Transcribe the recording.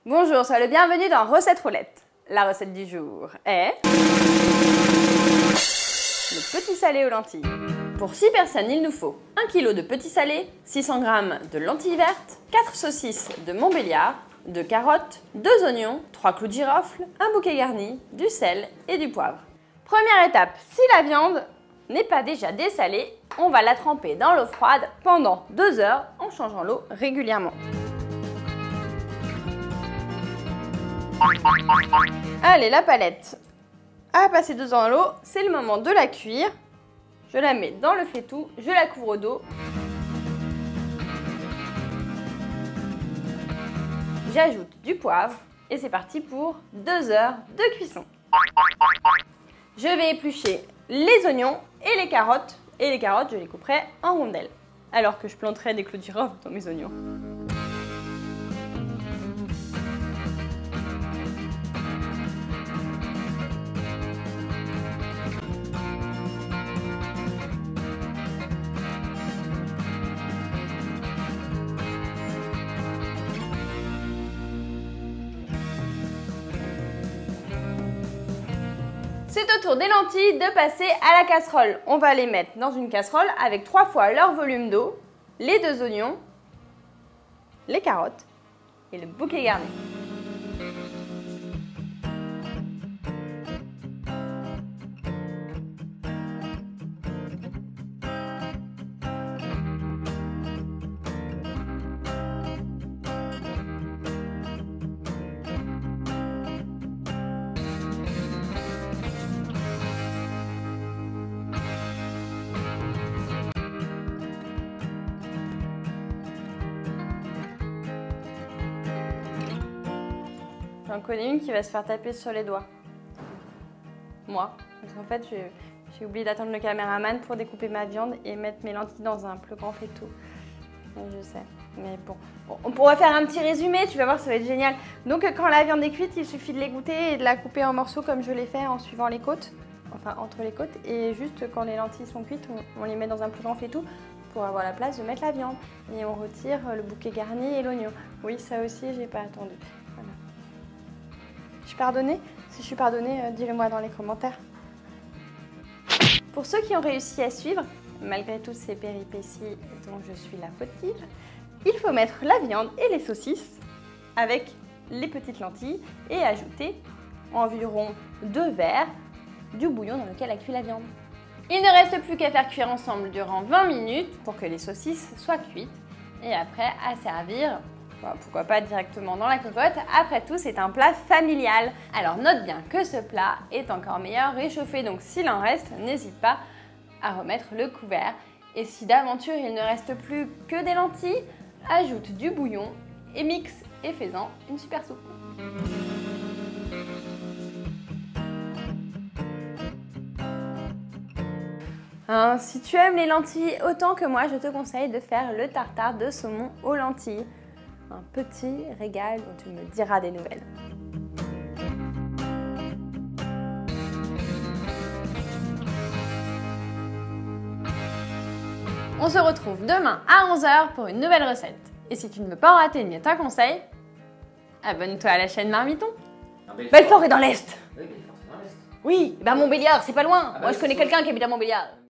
Bonjour, sois le bienvenu dans Recette Roulette. La recette du jour est le petit salé aux lentilles. Pour 6 personnes, il nous faut 1 kg de petit salé, 600 g de lentilles vertes, 4 saucisses de Montbéliard, 2 carottes, 2 oignons, 3 clous de girofle, un bouquet garni, du sel et du poivre. Première étape, si la viande n'est pas déjà dessalée, on va la tremper dans l'eau froide pendant 2 heures en changeant l'eau régulièrement. Allez, la palette a passé 2 heures dans l'eau, c'est le moment de la cuire. Je la mets dans le faitout, je la couvre d'eau. J'ajoute du poivre et c'est parti pour 2 heures de cuisson. Je vais éplucher les oignons et les carottes. Et les carottes, je les couperai en rondelles. Alors que je planterai des clous de girofle dans mes oignons. C'est au tour des lentilles de passer à la casserole. On va les mettre dans une casserole avec 3 fois leur volume d'eau, les 2 oignons, les carottes et le bouquet garni. J'en connais une qui va se faire taper sur les doigts. Moi. Parce qu'en fait, j'ai oublié d'attendre le caméraman pour découper ma viande et mettre mes lentilles dans un plus grand faitout. Je sais. Mais bon, on pourra faire un petit résumé, tu vas voir, ça va être génial. Donc quand la viande est cuite, il suffit de l'égoutter et de la couper en morceaux comme je l'ai fait en suivant les côtes. Enfin, entre les côtes. Et juste quand les lentilles sont cuites, on les met dans un plus grand faitout pour avoir la place de mettre la viande. Et on retire le bouquet garni et l'oignon. Oui, ça aussi, j'ai pas attendu. Voilà. Je suis pardonnée? Si je suis pardonnée, dis-le moi dans les commentaires. Pour ceux qui ont réussi à suivre, malgré toutes ces péripéties dont je suis la fautive, il faut mettre la viande et les saucisses avec les petites lentilles et ajouter environ 2 verres du bouillon dans lequel a cuit la viande. Il ne reste plus qu'à faire cuire ensemble durant 20 minutes pour que les saucisses soient cuites et après à servir. Pourquoi pas directement dans la cocotte, après tout c'est un plat familial. Alors note bien que ce plat est encore meilleur réchauffé, donc s'il en reste, n'hésite pas à remettre le couvert. Et si d'aventure il ne reste plus que des lentilles, ajoute du bouillon et mixe et fais-en une super soupe. Si tu aimes les lentilles autant que moi, je te conseille de faire le tartare de saumon aux lentilles. Un petit régal dont tu me diras des nouvelles. On se retrouve demain à 11 h pour une nouvelle recette. Et si tu ne veux pas en rater ni un conseil, abonne-toi à la chaîne Marmiton. Belfort est dans l'Est. Oui, Belfort est dans l'Est. Oui, ben Montbéliard, c'est pas loin. Moi je connais quelqu'un qui habite à Montbéliard.